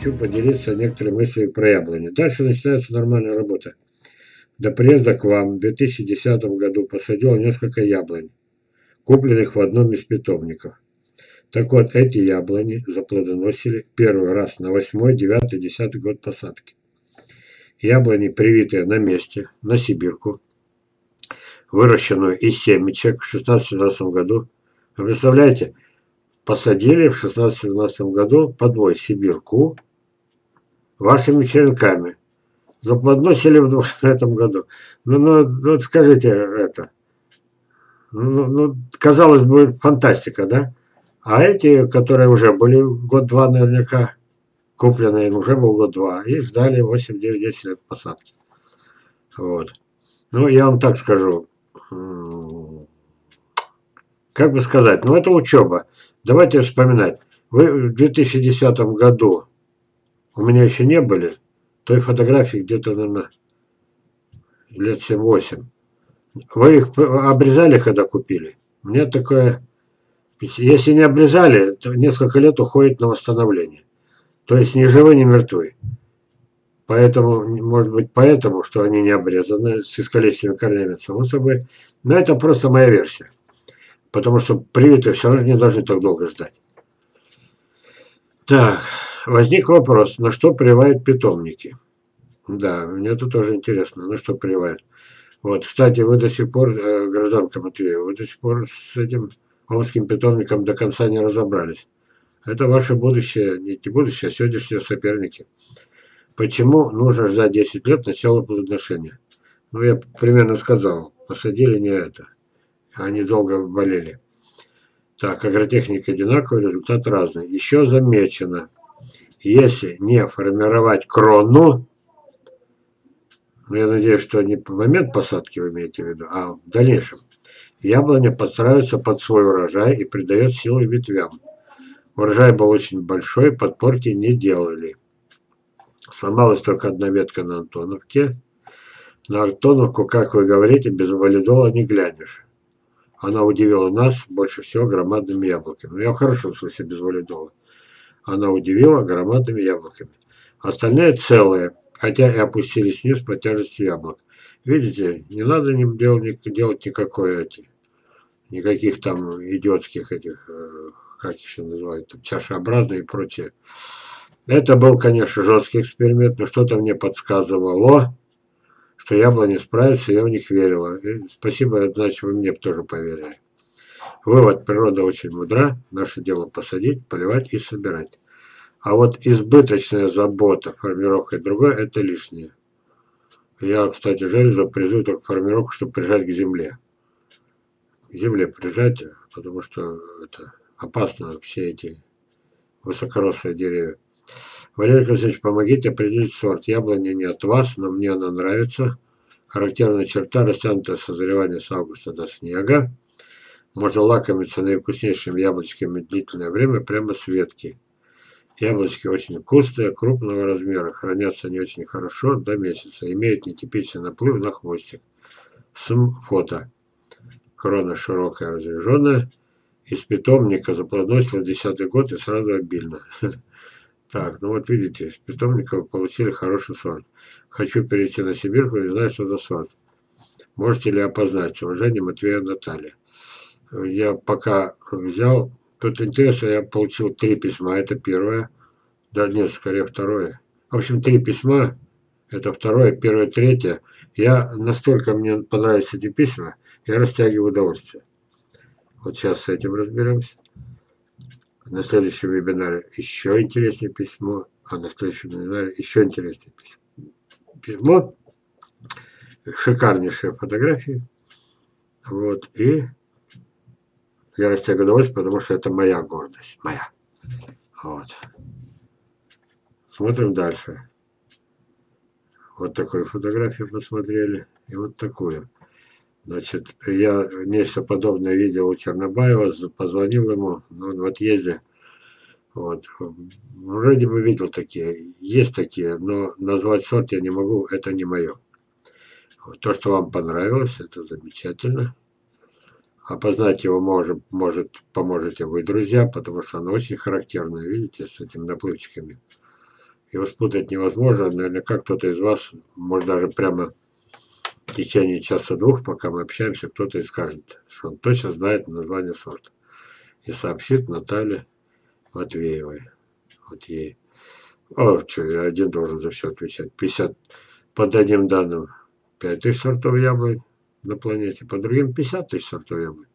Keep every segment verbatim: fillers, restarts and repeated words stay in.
хочу поделиться некоторыми мыслями про яблони. Дальше начинается нормальная работа. До приезда к вам в две тысячи десятом году посадил несколько яблонь, купленных в одном из питомников. Так вот, эти яблони заплодоносили первый раз на восьмой, девятый, десятый год посадки. Яблони, привитые на месте, на сибирку, выращенную из семечек в шестнадцатом-семнадцатом году. Вы представляете, посадили в шестнадцатом-семнадцатом году подвой сибирку вашими черенками. Заплодоносили в этом году. Ну, ну, вот скажите это. Ну, ну, казалось бы, фантастика, да? А эти, которые уже были год-два наверняка, купленные, уже был год-два, и ждали восемь, девять, десять лет посадки. Вот. Ну, я вам так скажу. Как бы сказать, ну это учеба. Давайте вспоминать. Вы в две тысячи десятом году у меня еще не были, той фотографии где-то, наверное, лет семь-восемь. Вы их обрезали, когда купили? Мне такое... Если не обрезали, то несколько лет уходит на восстановление. То есть ни живы, ни мертвы. Поэтому, может быть, поэтому, что они не обрезаны, с искалеченными корнями, само собой. Но это просто моя версия. Потому что привитые все равно не должны так долго ждать. Так, возник вопрос, на что прививают питомники? Да, мне это тоже интересно, на что прививают. Вот, кстати, вы до сих пор, э, гражданка Матвеева, вы до сих пор с этим омским питомником до конца не разобрались. Это ваше будущее, не будущее, а сегодняшние соперники. Почему нужно ждать десять лет начала плодоношения? Ну, я примерно сказал, посадили не это. Они долго болели. Так, агротехника одинаковая, результат разный. Еще замечено, если не формировать крону, ну, я надеюсь, что не по момент посадки вы имеете в виду, а в дальнейшем, яблоня подстраивается под свой урожай и придает силы ветвям. Урожай был очень большой, подпорки не делали. Сломалась только одна ветка на Антоновке. На Антоновку, как вы говорите, без валидола не глянешь. Она удивила нас больше всего громадными яблоками. Ну, я хорошо в смысле без валидола. Она удивила громадными яблоками. Остальные целые, хотя и опустились вниз по тяжести яблок. Видите, не надо им делать, делать никакой эти, никаких там идиотских этих, как еще называют, там, чашеобразные и прочее. Это был, конечно, жесткий эксперимент, но что-то мне подсказывало, что яблони справятся, я в них верила. И спасибо, значит, вы мне тоже поверили. Вывод: природа очень мудра, наше дело посадить, поливать и собирать. А вот избыточная забота формировкой другой – это лишнее. Я, кстати, железо призываю только формировку, чтобы прижать к земле. К земле прижать, потому что это опасно, все эти высокорослые деревья. Валерий Константинович, помогите определить сорт. Яблони не от вас, но мне она нравится. Характерная черта – растянутое созревание с августа до снега. Можно лакомиться наивкуснейшими яблочками длительное время прямо с ветки. Яблочки очень вкусные, крупного размера, хранятся не очень хорошо до месяца. Имеют нетипичный наплыв на хвостик. См фото. Крона широкая, разряженная. Из питомника заплодоносила десятый год и сразу обильно. Так, ну вот видите, из питомника вы получили хороший сорт. Хочу перейти на сибирку, не знаю, что за сорт. Можете ли опознать? С уважением, Матвея Наталья. Я пока взял... Тут интересно, я получил три письма. Это первое. Да нет, скорее второе. В общем, три письма. Это второе, первое, третье. Я настолько мне понравились эти письма, я растягиваю удовольствие. Вот сейчас с этим разберемся. На следующем вебинаре еще интереснее письмо, а на следующем вебинаре еще интереснее письмо. Письмо, шикарнейшие фотографии. Вот, и я растягиваю удовольствие, потому что это моя гордость, моя. Вот. Смотрим дальше. Вот такую фотографию посмотрели, и вот такую. Значит, я нечто подобное видел у Чернобаева, позвонил ему, он в отъезде. Вот. Вроде бы видел такие, есть такие, но назвать сорт я не могу, это не мое. Вот. То, что вам понравилось, это замечательно. Опознать его может, может, поможете вы, друзья, потому что оно очень характерное, видите, с этими наплывчиками. Его спутать невозможно. Наверняка кто-то из вас, может даже прямо в течение часа-двух, пока мы общаемся, кто-то и скажет, что он точно знает название сорта. И сообщит Наталье Матвеевой. Вот ей. О, что, я один должен за все отвечать. пятьдесят по одним данным пять тысяч сортов яблонь на планете, по другим пятьдесят тысяч сортов яблонь.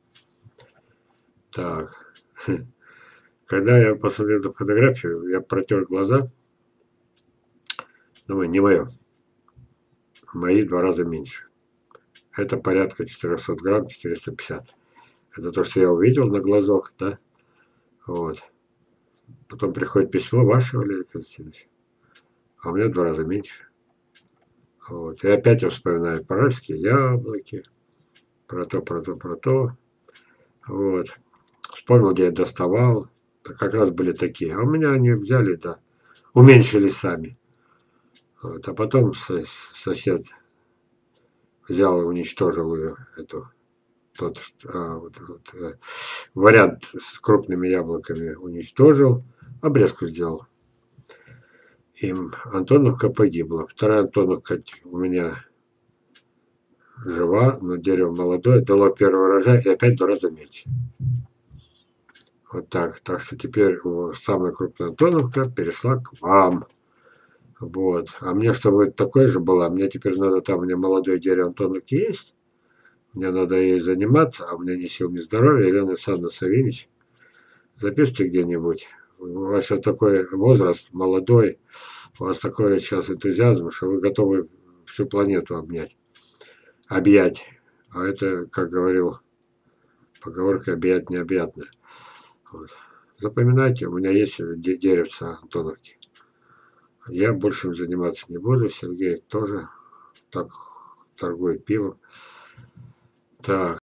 Так. Когда я посмотрел эту фотографию, я протер глаза. Думаю, не мое. Мои два раза меньше. Это порядка четыреста грамм, четыреста пятьдесят. Это то, что я увидел на глазок, да. Вот. Потом приходит письмо ваше, Валерий Константинович. А у меня в два раза меньше. Вот. И опять я вспоминаю паральские яблоки. Про то, про то, про то. Вот. Вспомнил, где я доставал. Как раз были такие. А у меня они взяли, да. Уменьшили сами. Вот. А потом сосед взял и уничтожил ее, эту, тот а, вот, вот, э, вариант с крупными яблоками уничтожил, обрезку сделал. Им Антоновка погибла. Вторая Антоновка у меня жива, но дерево молодое, дало первый урожай и опять в два раза меньше. Вот так. Так что теперь самая крупная Антоновка перешла к вам. Вот. А мне, чтобы такой же была, мне теперь надо, там у меня молодое дерево Антоновки есть. Мне надо ей заниматься, а у меня ни сил, ни здоровья. Елена Александровна Савинич, запишите где-нибудь. У вас сейчас такой возраст, молодой, у вас такой сейчас энтузиазм, что вы готовы всю планету обнять, объять. А это, как говорил поговорка, объять необъятное. Вот. Запоминайте, у меня есть деревца Антоновки. Я больше заниматься не буду. Сергей тоже так торгует пивом. Так.